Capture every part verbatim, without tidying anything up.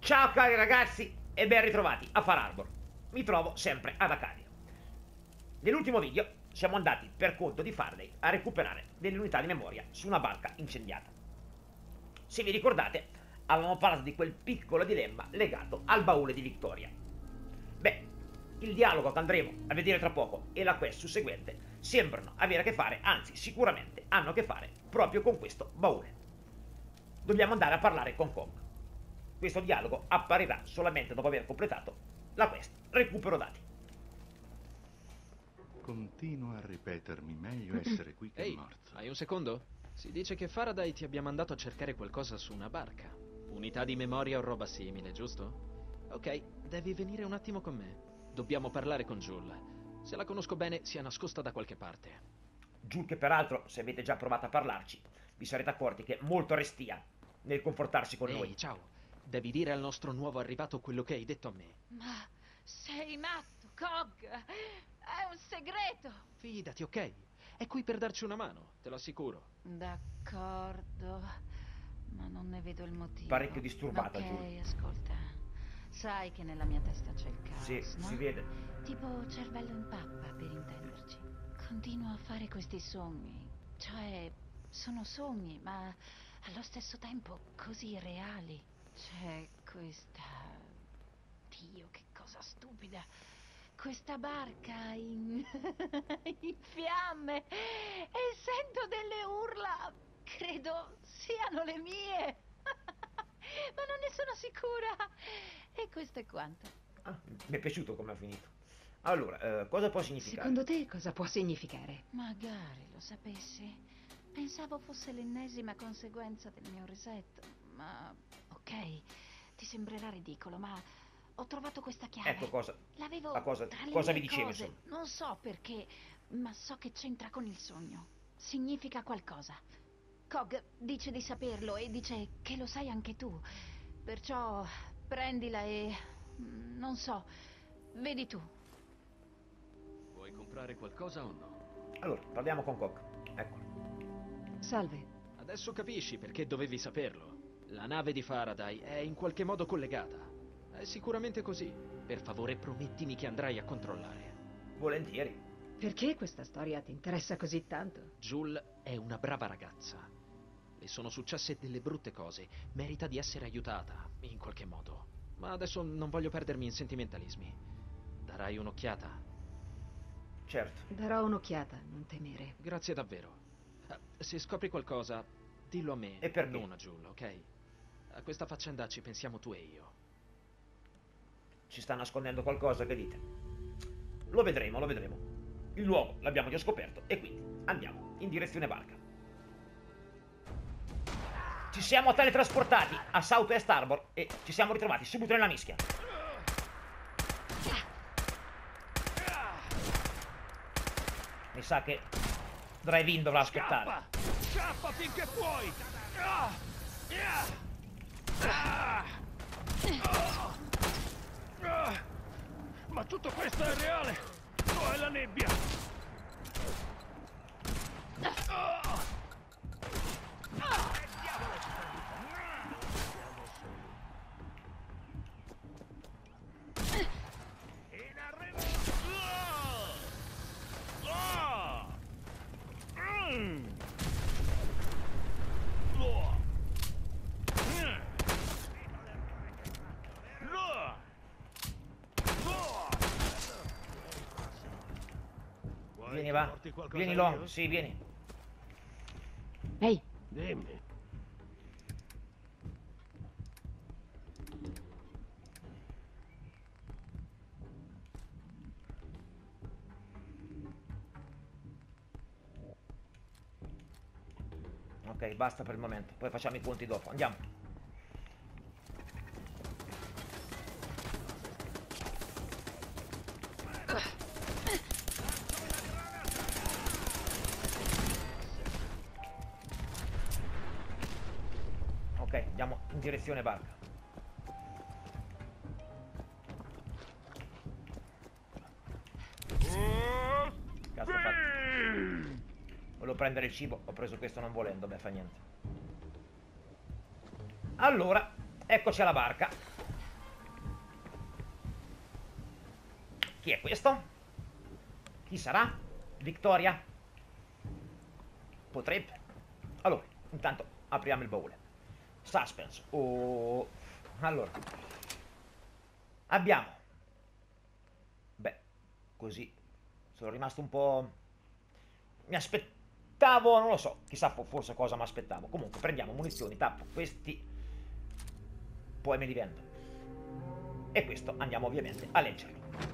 Ciao cari ragazzi e ben ritrovati a Far Harbor. Mi trovo sempre ad Acadia. Nell'ultimo video siamo andati per conto di Faraday a recuperare delle unità di memoria su una barca incendiata. Se vi ricordate, avevamo parlato di quel piccolo dilemma legato al baule di Victoria. Beh, il dialogo che andremo a vedere tra poco e la quest susseguente sembrano avere a che fare, anzi sicuramente hanno a che fare proprio con questo baule. Dobbiamo andare a parlare con Kong. Questo dialogo apparirà solamente dopo aver completato la quest recupero dati. Continuo a ripetermi, meglio essere qui che Ehi, morto. hai un secondo? Si dice che Faraday ti abbia mandato a cercare qualcosa su una barca. Unità di memoria o roba simile, giusto? Ok, devi venire un attimo con me. Dobbiamo parlare con Jul. Se la conosco bene, sia nascosta da qualche parte. Jul che peraltro, se avete già provato a parlarci, vi sarete accorti che è molto restia nel confortarsi con Ehi, noi. ciao. Devi dire al nostro nuovo arrivato quello che hai detto a me. Ma sei matto, Cog! È un segreto! Fidati, ok? È qui per darci una mano, te lo assicuro. D'accordo, ma non ne vedo il motivo. Parecchio disturbata, Ok, Giulia. ascolta. Sai che nella mia testa c'è il caos, Sì, no? si vede. Tipo cervello in pappa, per intenderci. Continuo a fare questi sogni. Cioè, sono sogni, ma allo stesso tempo così reali. C'è questa... Dio, che cosa stupida. Questa barca in... in fiamme e sento delle urla. Credo siano le mie. Ma non ne sono sicura. E questo è quanto. Ah, mi è piaciuto come ha finito. Allora, eh, cosa può significare? Secondo te cosa può significare? Magari lo sapessi. Pensavo fosse l'ennesima conseguenza del mio reset. Ma ok, ti sembrerà ridicolo, ma ho trovato questa chiave. Ecco cosa. L'avevo La cosa, tra le cosa mie vi dicevo, cose. insomma. Non so perché, ma so che c'entra con il sogno. Significa qualcosa. Cog dice di saperlo e dice che lo sai anche tu. Perciò prendila e... non so, vedi tu. Vuoi comprare qualcosa o no? Allora, parliamo con Kong. Eccolo. Salve. Adesso capisci perché dovevi saperlo. La nave di Faraday è in qualche modo collegata. È sicuramente così. Per favore, promettimi che andrai a controllare. Volentieri. Perché questa storia ti interessa così tanto? Jul è una brava ragazza. Le sono successe delle brutte cose. Merita di essere aiutata, in qualche modo. Ma adesso non voglio perdermi in sentimentalismi. Darai un'occhiata? Certo. Darò un'occhiata, non temere. Grazie davvero. Eh, Se scopri qualcosa, dillo a me, E perché? non a Jul, ok? A questa faccenda ci pensiamo tu e io. Ci sta nascondendo qualcosa, che dite? Lo vedremo, lo vedremo. Il luogo l'abbiamo già scoperto e quindi andiamo in direzione barca. Ci siamo teletrasportati a Southwest Harbor e ci siamo ritrovati subito nella mischia. Mi sa che Drive-In dovrà aspettare. Scappa! Scappa finché puoi! Ah! Ah! Ah! Ah! Ma tutto questo è reale! O è la nebbia? Ah! Ah! In arrivo! Ah! Ah! Mm! Ah! Vieni, va. Vieni, Long. Sì, vieni. Ehi, Dimmi. Ok, basta per il momento. Poi facciamo i conti dopo. Andiamo. Ok, andiamo in direzione barca. Cazzo, fatto. Volevo prendere il cibo, ho preso questo non volendo, beh, fa niente. Allora, eccoci alla barca. Chi è questo? Chi sarà? Victoria? Potrebbe. Allora, intanto apriamo il baule. Suspense. Oh. Allora. Abbiamo. Beh, così. Sono rimasto un po'... Mi aspettavo, non lo so, chissà forse cosa mi aspettavo. Comunque, prendiamo munizioni, tappo questi. Poi me li vendo. E questo andiamo ovviamente a leggerlo.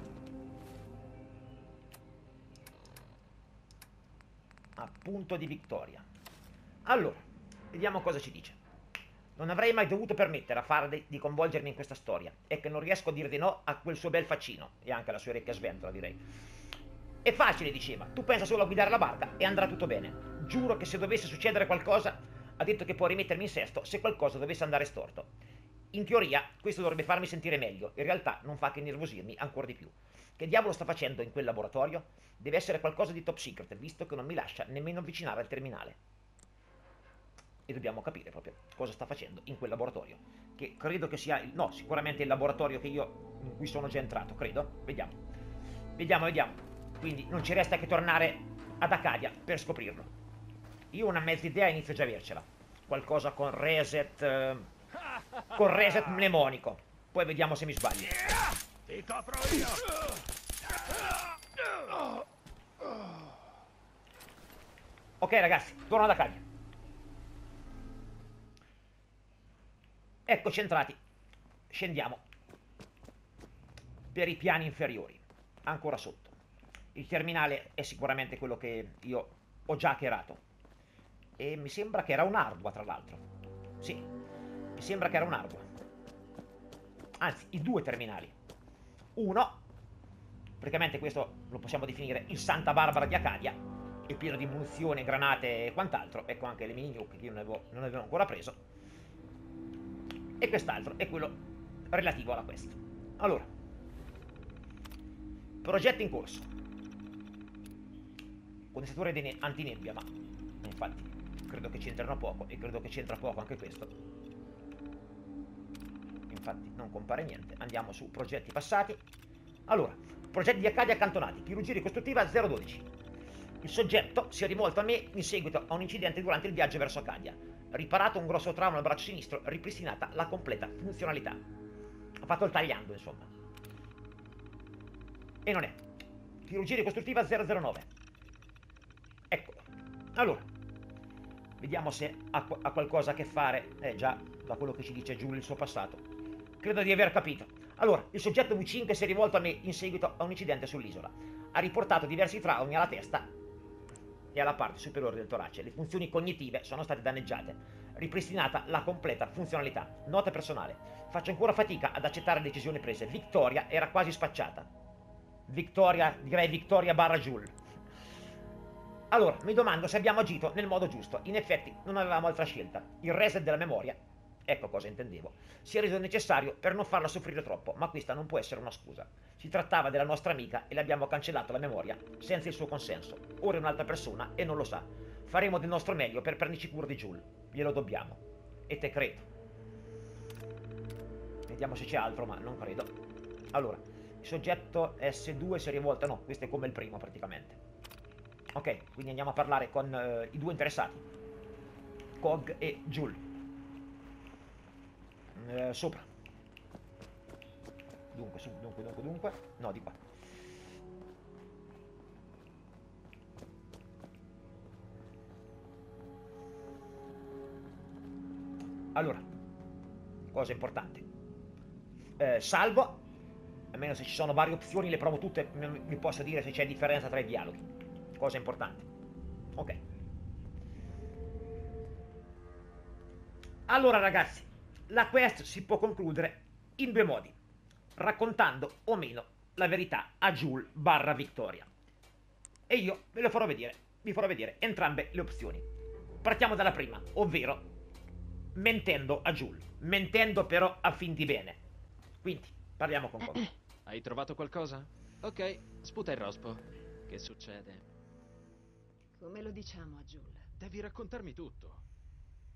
Appunto di Victoria. Allora, vediamo cosa ci dice. Non avrei mai dovuto permettere a Faraday di coinvolgermi in questa storia, e che non riesco a dire di no a quel suo bel faccino, e anche alla sua orecchia sventola, direi. È facile, diceva, tu pensa solo a guidare la barca e andrà tutto bene. Giuro che se dovesse succedere qualcosa, ha detto che può rimettermi in sesto se qualcosa dovesse andare storto. In teoria, questo dovrebbe farmi sentire meglio, in realtà non fa che innervosirmi ancora di più. Che diavolo sta facendo in quel laboratorio? Deve essere qualcosa di top secret, visto che non mi lascia nemmeno avvicinare al terminale. E dobbiamo capire proprio cosa sta facendo in quel laboratorio, che credo che sia, il, no, sicuramente il laboratorio che io, in cui sono già entrato, credo. Vediamo, vediamo, vediamo. Quindi non ci resta che tornare ad Acadia per scoprirlo. Io una mezza idea inizio già a avercela. Qualcosa con reset, eh, con reset mnemonico. Poi vediamo se mi sbaglio. Ti copro io! Ok ragazzi, torno ad Acadia. Eccoci entrati. Scendiamo per i piani inferiori, ancora sotto. Il terminale è sicuramente quello che io ho già hackerato. E mi sembra che era un'ardua, tra l'altro. Sì, mi sembra che era un'ardua. Anzi, i due terminali. Uno, praticamente questo lo possiamo definire il Santa Barbara di Acadia, è pieno di munizioni, granate e quant'altro. Ecco anche le mini nuke che io non avevo, non avevo ancora preso. E quest'altro è quello relativo alla quest. Allora, progetto in corso. Condensatore di antinebbia, ma infatti credo che c'entrano poco, e credo che c'entra poco anche questo. Infatti non compare niente. Andiamo su progetti passati. Allora, progetti di Acadia accantonati, chirurgia ricostruttiva zero dodici. Il soggetto si è rivolto a me in seguito a un incidente durante il viaggio verso Acadia. Riparato un grosso trauma al braccio sinistro, ripristinata la completa funzionalità. Ha fatto il tagliando, insomma. E non è. Chirurgia ricostruttiva zero zero nove. Eccolo. Allora, vediamo se ha, ha qualcosa a che fare. Eh già, da quello che ci dice Giulio il suo passato. Credo di aver capito. Allora, il soggetto V cinque si è rivolto a me in seguito a un incidente sull'isola. Ha riportato diversi traumi alla testa e alla parte superiore del torace. Le funzioni cognitive sono state danneggiate. Ripristinata la completa funzionalità. Nota personale. Faccio ancora fatica ad accettare le decisioni prese. Victoria era quasi spacciata. Victoria, direi Victoria barra Jules. Allora, mi domando se abbiamo agito nel modo giusto. In effetti, non avevamo altra scelta. Il reset della memoria, ecco cosa intendevo, si è reso necessario per non farla soffrire troppo, ma questa non può essere una scusa. Si trattava della nostra amica e le abbiamo cancellato la memoria senza il suo consenso. Ora è un'altra persona e non lo sa. Faremo del nostro meglio per prenderci cura di Jules. Glielo dobbiamo. E te credo. Vediamo se c'è altro, ma non credo. Allora, il soggetto S due si è rivolta, no, questo è come il primo praticamente. Ok, quindi andiamo a parlare con uh, i due interessati, Cog e Jules. Uh, sopra. Dunque, su, dunque, dunque, dunque. No, di qua. Allora, cosa importante. Eh, salvo, almeno se ci sono varie opzioni le provo tutte, vi posso dire se c'è differenza tra i dialoghi. Cosa importante. Ok. Allora ragazzi, la quest si può concludere in due modi, raccontando o meno la verità a Jules barra Victoria. E io ve lo farò vedere, vi farò vedere entrambe le opzioni. Partiamo dalla prima, ovvero mentendo a Jules, mentendo però a fin di bene. Quindi, parliamo con Cog. Hai trovato qualcosa? Ok, sputa il rospo. Che succede? Come lo diciamo a Jules? Devi raccontarmi tutto.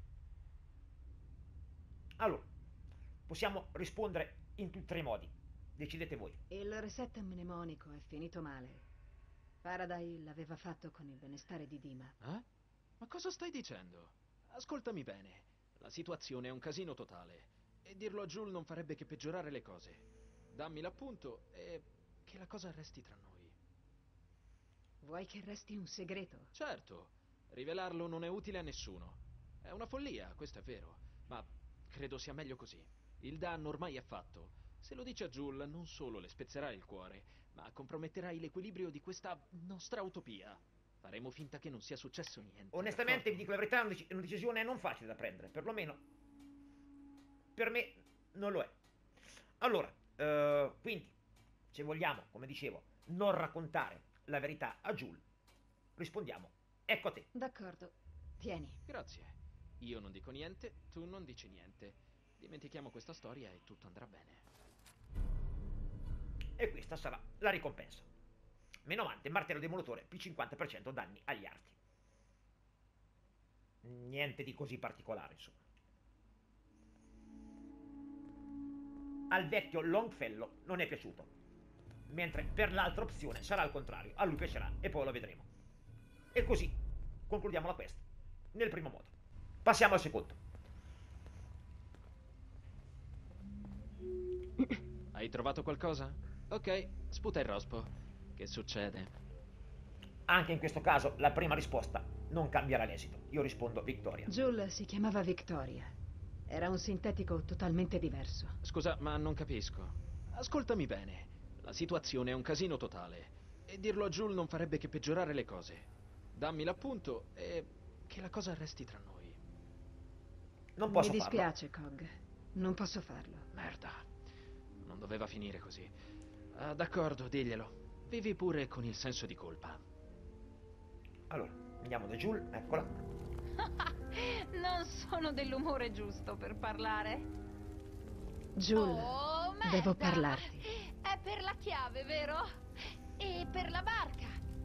Allora, possiamo rispondere in tutti e tre i modi. Decidete voi. Il reset mnemonico è finito male. Faraday l'aveva fatto con il benestare di Dima. Eh? Ma cosa stai dicendo? Ascoltami bene. La situazione è un casino totale. E dirlo a Jules non farebbe che peggiorare le cose. Dammi l'appunto e che la cosa resti tra noi. Vuoi che resti un segreto? Certo, rivelarlo non è utile a nessuno. È una follia, questo è vero. Ma credo sia meglio così. Il danno ormai è fatto. Se lo dici a Jules, non solo le spezzerai il cuore, ma comprometterai l'equilibrio di questa nostra utopia. Faremo finta che non sia successo niente. Onestamente, d'accordo? vi dico la verità, è una dec- una decisione non facile da prendere. Perlomeno, per me, non lo è. Allora, eh, quindi, se vogliamo, come dicevo, non raccontare la verità a Jules, rispondiamo, ecco a te. D'accordo. Vieni. Grazie. Io non dico niente, tu non dici niente. Dimentichiamo questa storia e tutto andrà bene. E questa sarà la ricompensa. Menomante, martello demolutore, più cinquanta per cento danni agli arti. Niente di così particolare, insomma. Al vecchio Longfellow non è piaciuto, mentre per l'altra opzione sarà al contrario, a lui piacerà e poi lo vedremo. E così concludiamo la quest nel primo modo. Passiamo al secondo. Hai trovato qualcosa? Ok, sputa il rospo. Che succede? Anche in questo caso la prima risposta non cambierà l'esito. Io rispondo Victoria. Jules si chiamava Victoria. Era un sintetico totalmente diverso. Scusa, ma non capisco. Ascoltami bene. La situazione è un casino totale. E dirlo a Jules non farebbe che peggiorare le cose. Dammi l'appunto e che la cosa resti tra noi. Non posso Mi farlo. dispiace, Cog. Non posso farlo. Merda. Non doveva finire così. Ah, d'accordo, diglielo. Vivi pure con il senso di colpa. Allora, andiamo da Jules, eccola. Non sono dell'umore giusto per parlare. Jules, Oh, merda! devo parlarti. È per la chiave, vero? E per la barca.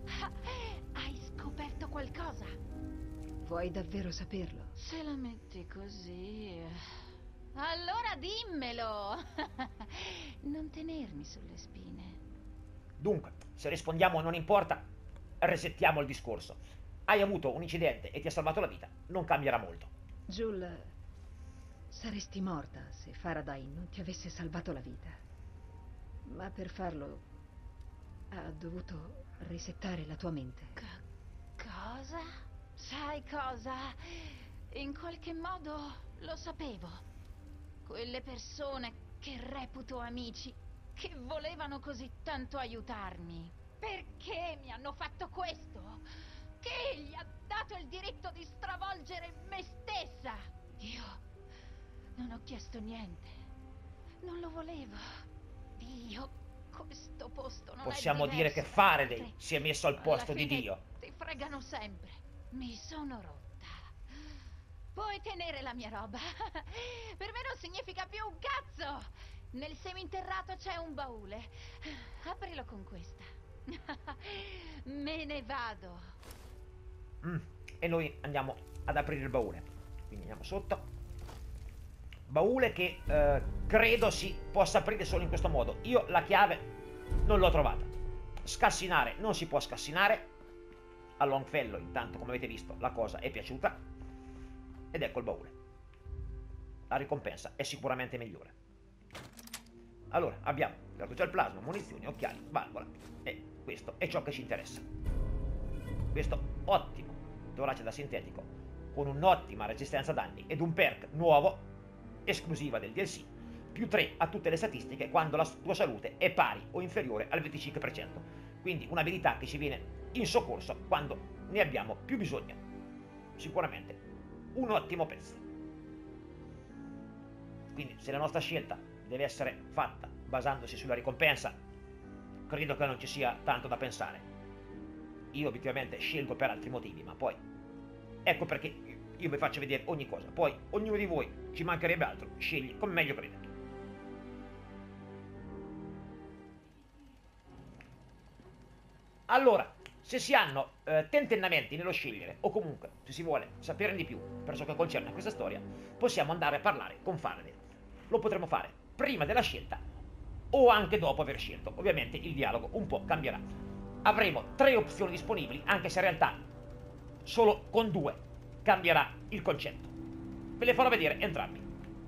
Hai scoperto qualcosa? Vuoi davvero saperlo? Se la metti così... Allora dimmelo! Non tenermi sulle spine. Dunque, se rispondiamo non importa, resettiamo il discorso. Hai avuto un incidente e ti ha salvato la vita, non cambierà molto. Jules, saresti morta se Faraday non ti avesse salvato la vita. Ma per farlo ha dovuto resettare la tua mente. C- cosa? Sai cosa? In qualche modo lo sapevo. Quelle persone che reputo amici, che volevano così tanto aiutarmi, perché mi hanno fatto questo? Che gli ha dato il diritto di stravolgere me stessa? Io non ho chiesto niente. Non lo volevo. Dio, questo posto non Possiamo è dire che diverso da Faraday altri. si è messo al Alla posto di fine Dio. Ti fregano sempre. Mi sono rotta. Puoi tenere la mia roba. Per me non significa più un cazzo. Nel seminterrato c'è un baule. Aprilo con questa. Me ne vado. Mm, E noi andiamo ad aprire il baule. Quindi andiamo sotto. Baule che eh, credo si possa aprire solo in questo modo. Io la chiave non l'ho trovata. Scassinare non si può scassinare. A Longfellow, intanto, come avete visto, la cosa è piaciuta. Ed ecco il baule. La ricompensa è sicuramente migliore. Allora, abbiamo cartuccia al plasma, munizioni, occhiali, valvola. E questo è ciò che ci interessa. Questo ottimo torace da sintetico, con un'ottima resistenza danni ed un perk nuovo, esclusiva del D L C, più tre a tutte le statistiche quando la tua salute è pari o inferiore al venticinque per cento. Quindi un'abilità che ci viene in soccorso quando ne abbiamo più bisogno. Sicuramente un ottimo pezzo. Quindi se la nostra scelta deve essere fatta basandosi sulla ricompensa, credo che non ci sia tanto da pensare. Io obiettivamente scelgo per altri motivi, ma poi ecco perché io vi faccio vedere ogni cosa. Poi ognuno di voi, ci mancherebbe altro, scegli come meglio crede. Allora, se si hanno eh, tentennamenti nello scegliere, o comunque se si vuole sapere di più per ciò che concerne questa storia, possiamo andare a parlare con Faraday. Lo potremo fare prima della scelta o anche dopo aver scelto. Ovviamente il dialogo un po' cambierà. Avremo tre opzioni disponibili, anche se in realtà solo con due cambierà il concetto. Ve le farò vedere entrambi.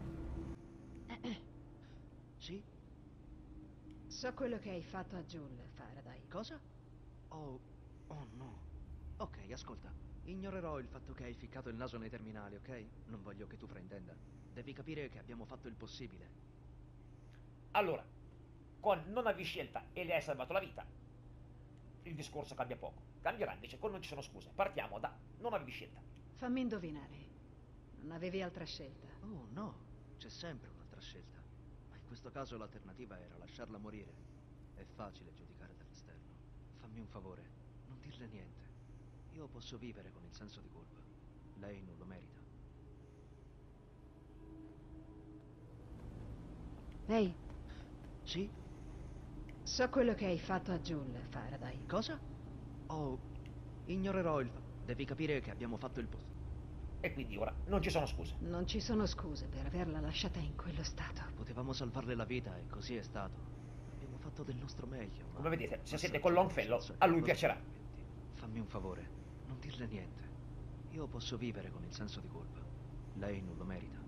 Sì? So quello che hai fatto a Jules, Faraday. Cosa? Oh, oh no. Ok, ascolta. Ignorerò il fatto che hai ficcato il naso nei terminali, ok? Non voglio che tu fraintenda. Devi capire che abbiamo fatto il possibile. Allora, con non avevi scelta e le hai salvato la vita, il discorso cambia poco. Cambierà invece con non ci sono scuse. Partiamo da non avevi scelta. Fammi indovinare. Non avevi altra scelta. Oh no, c'è sempre un'altra scelta. Ma in questo caso l'alternativa era lasciarla morire. È facile giudicare dall'esterno. Fammi un favore, non dirle niente. Io posso vivere con il senso di colpa. Lei non lo merita. Ehi, Sì? so quello che hai fatto a Jules, Faraday. Cosa? Oh, ignorerò il... Devi capire che abbiamo fatto il possibile. E quindi ora non ci sono scuse. Non ci sono scuse per averla lasciata in quello stato. Potevamo salvarle la vita e così è stato. Abbiamo fatto del nostro meglio. Ma... Come vedete, se ma siete sai con che Longfellow, senza a lui cosa piacerà. commenti? Fammi un favore, non dirle niente. Io posso vivere con il senso di colpa. Lei non lo merita.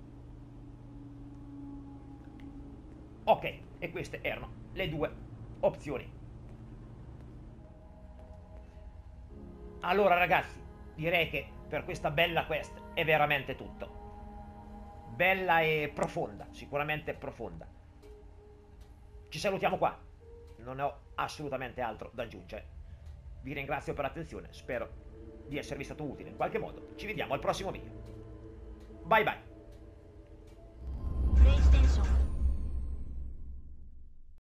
Ok, e queste erano le due opzioni. Allora ragazzi, direi che per questa bella quest è veramente tutto. Bella e profonda, sicuramente profonda. Ci salutiamo qua, non ho assolutamente altro da aggiungere. Vi ringrazio per l'attenzione, spero di esservi stato utile in qualche modo. Ci vediamo al prossimo video. Bye bye.